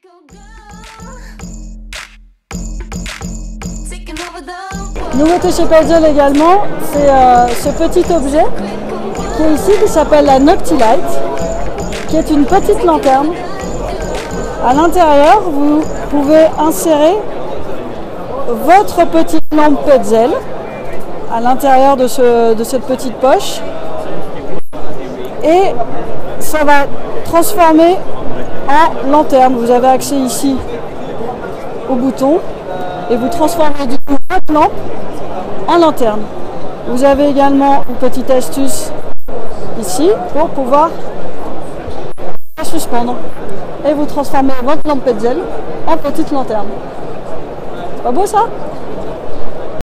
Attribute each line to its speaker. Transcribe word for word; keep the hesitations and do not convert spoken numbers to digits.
Speaker 1: Nouveauté chez Petzl également, c'est euh, ce petit objet qui est ici, qui s'appelle la Noctilight, qui est une petite lanterne. À l'intérieur, vous pouvez insérer votre petite lampe Petzl à l'intérieur de, ce, de cette petite poche, et ça va transformer en lanterne. Vous avez accès ici au bouton et vous transformez du coup votre lampe en lanterne. Vous avez également une petite astuce ici pour pouvoir la suspendre et vous transformez votre lampe Petzl en petite lanterne. C'est pas beau ça?